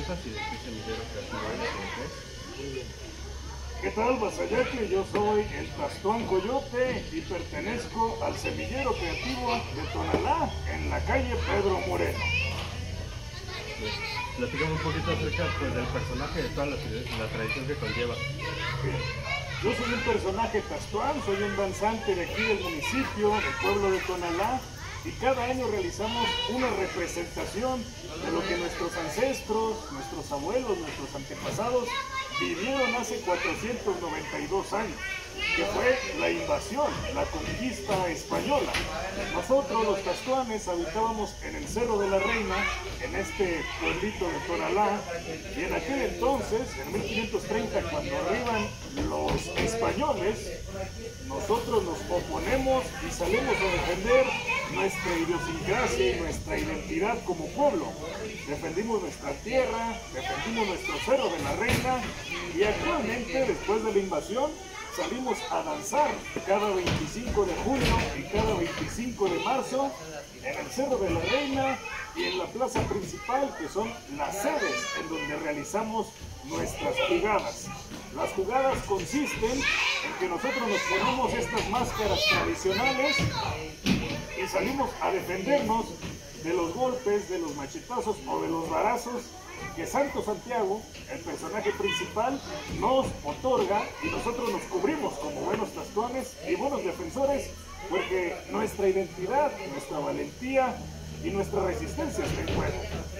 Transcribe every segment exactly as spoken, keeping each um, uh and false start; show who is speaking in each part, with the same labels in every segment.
Speaker 1: presentas y de qué semillero creativo eres?
Speaker 2: Muy bien. ¿Qué tal, Vasayaque? Yo soy el Tastuán Coyote y pertenezco al semillero creativo de Tonalá, en la calle Pedro Moreno.
Speaker 1: Bien. Platicamos un poquito acerca pues, del personaje, de toda la, la tradición que conlleva.
Speaker 2: Bien. Yo soy un personaje Tastuán, soy un danzante de aquí del municipio, del pueblo de Tonalá, y cada año realizamos una representación de lo que nuestros ancestros, nuestros abuelos, nuestros antepasados vivieron hace cuatrocientos noventa y dos años, que fue la invasión, la conquista española. Nosotros los tastuanes habitábamos en el Cerro de la Reina, en este pueblito de Tonalá, y en aquel entonces, en mil quinientos treinta, cuando arriban los españoles, nosotros nos oponemos y salimos a defender nuestra idiosincrasia y nuestra identidad como pueblo. Defendimos nuestra tierra, defendimos nuestro Cerro de la Reina, y actualmente, después de la invasión, salimos a danzar cada veinticinco de junio y cada veinticinco de marzo en el Cerro de la Reina y en la plaza principal, que son las sedes en donde realizamos nuestras jugadas. Las jugadas consisten en que nosotros nos ponemos estas máscaras tradicionales y salimos a defendernos de los golpes, de los machetazos o de los varazos que Santo Santiago, el personaje principal, nos otorga, y nosotros nos cubrimos como buenos tastuanes y buenos defensores, porque nuestra identidad, nuestra valentía y nuestra resistencia está en juego.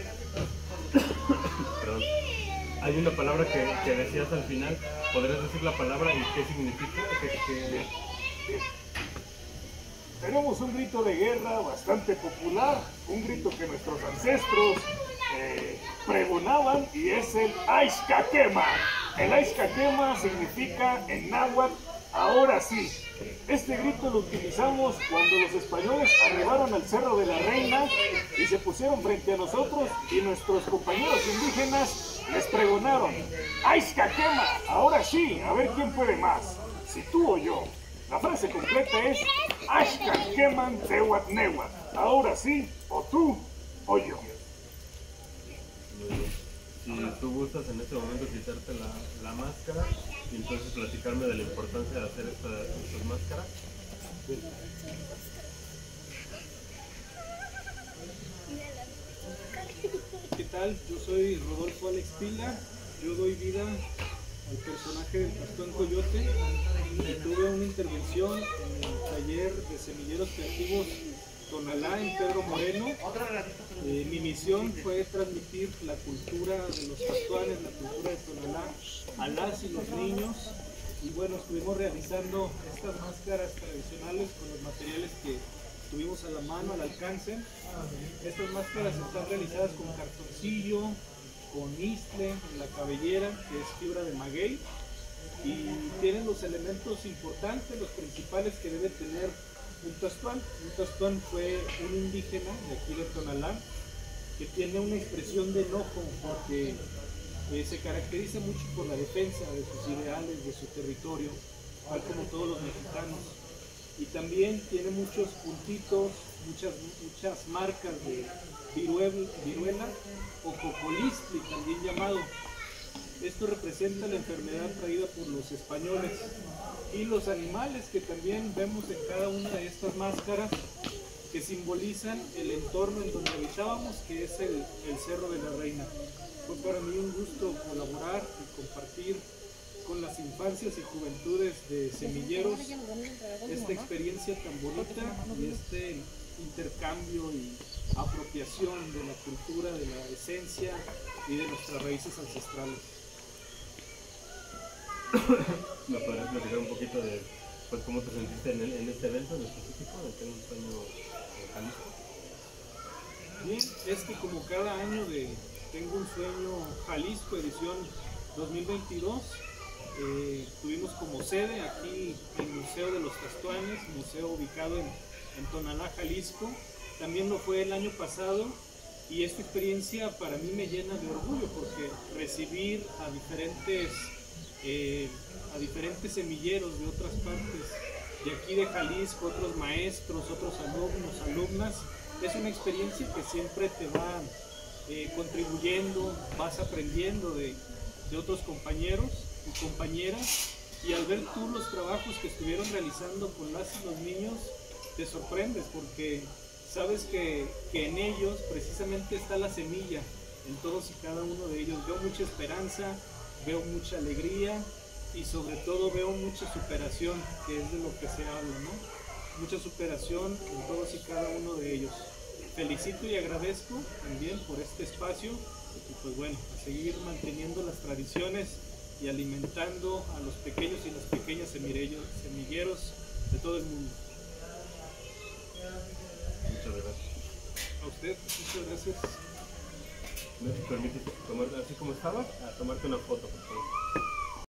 Speaker 1: Perdón. Hay una palabra que, que decías al final. ¿Podrías decir la palabra y qué significa? ¿Qué, qué...
Speaker 2: Bien, bien. Tenemos un grito de guerra bastante popular, un grito que nuestros ancestros eh, pregonaban, y es el Aizcaquema. El Aizcaquema significa en náhuatl ahora sí. Este grito lo utilizamos cuando los españoles arribaron al Cerro de la Reina y se pusieron frente a nosotros, y nuestros compañeros indígenas les pregonaron: Aizcaquema, ahora sí, a ver quién puede más, si tú o yo. La frase completa es Axcaqueman Tehuat Nehuat, ahora sí, o tú o yo.
Speaker 1: Muy bien. Si tú gustas en este momento quitarte la, la máscara y entonces platicarme de la importancia de hacer esta, estas máscaras.
Speaker 3: ¿Qué tal? Yo soy Rodolfo Alex Pila, yo doy vida al personaje del Tastuán Coyote, y tuve una intervención en el taller de semilleros creativos Tonalá en Pedro Moreno. Eh, mi misión fue transmitir la cultura de los tastuanes, la cultura de Tonalá a las y los niños, y bueno, estuvimos realizando estas máscaras tradicionales con los materiales que tuvimos a la mano, al alcance. Estas máscaras están realizadas con cartoncillo, con istle en la cabellera, que es fibra de maguey, y tienen los elementos importantes, los principales que debe tener un tastuán. Un tastuán fue un indígena de aquí de Tonalá que tiene una expresión de enojo porque eh, se caracteriza mucho por la defensa de sus ideales, de su territorio, tal como todos los mexicanos, y también tiene muchos puntitos, muchas, muchas marcas de viruela, viruela o cocolistli, también llamado. Esto representa la enfermedad traída por los españoles, y los animales que también vemos en cada una de estas máscaras, que simbolizan el entorno en donde habitábamos, que es el, el Cerro de la Reina. Fue para mí un gusto colaborar y compartir con las infancias y juventudes de semilleros esta experiencia tan bonita y este intercambio y apropiación de la cultura, de la esencia y de nuestras raíces ancestrales.
Speaker 1: ¿Me podrías platicar un poquito de pues, cómo te sentiste en, el, en este evento en específico, de Tengo un Sueño en Jalisco?
Speaker 3: Bien, es que como cada año de Tengo un Sueño Jalisco, edición dos mil veintidós, eh, tuvimos como sede aquí el Museo de los Tastuanes, museo ubicado en, en Tonalá, Jalisco. También lo fue el año pasado, y esta experiencia para mí me llena de orgullo, porque recibir a diferentes Eh, a diferentes semilleros de otras partes de aquí de Jalisco, otros maestros, otros alumnos, alumnas, es una experiencia que siempre te va eh, contribuyendo, vas aprendiendo de, de otros compañeros y compañeras, y al ver tú los trabajos que estuvieron realizando con las y los niños, te sorprendes porque sabes que, que en ellos precisamente está la semilla, en todos y cada uno de ellos. Veo mucha esperanza, veo mucha alegría y sobre todo veo mucha superación, que es de lo que se habla, ¿no? Mucha superación en todos y cada uno de ellos. Felicito y agradezco también por este espacio y pues bueno, a seguir manteniendo las tradiciones y alimentando a los pequeños y las pequeñas semilleros, semilleros de todo el mundo.
Speaker 1: Muchas gracias.
Speaker 3: A usted, muchas gracias.
Speaker 1: ¿Me permites tomar así como estaba? A tomarte una foto, por favor.